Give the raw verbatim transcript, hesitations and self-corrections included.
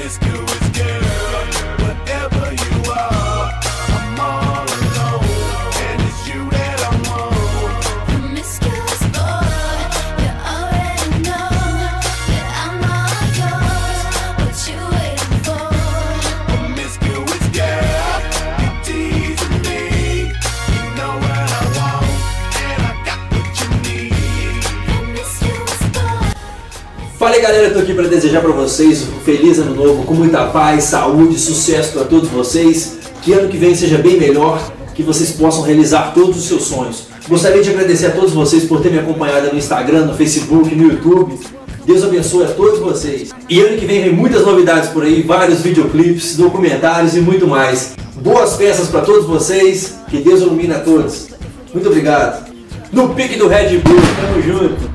Fala aí galera, eu tô aqui para desejar para vocês um feliz ano novo, com muita paz, saúde, sucesso para todos vocês, que ano que vem seja bem melhor, que vocês possam realizar todos os seus sonhos. Gostaria de agradecer a todos vocês por terem me acompanhado no Instagram, no Facebook, no YouTube. Deus abençoe a todos vocês. E ano que vem vem muitas novidades por aí, vários videoclipes, documentários e muito mais. Boas festas para todos vocês, que Deus ilumine a todos. Muito obrigado. No pique do Red Bull, tamo junto.